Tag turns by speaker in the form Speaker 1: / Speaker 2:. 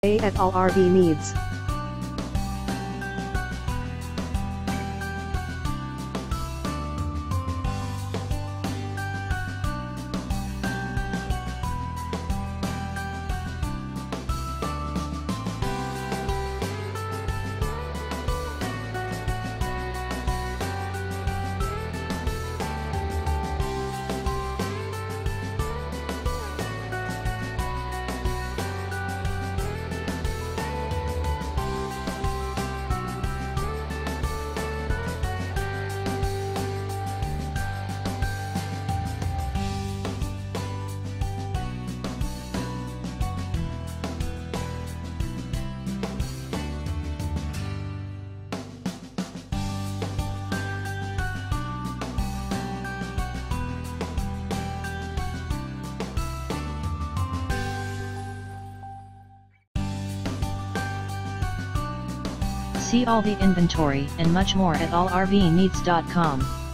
Speaker 1: at all RV needs.
Speaker 2: See all the inventory and much more at allrvneeds.com.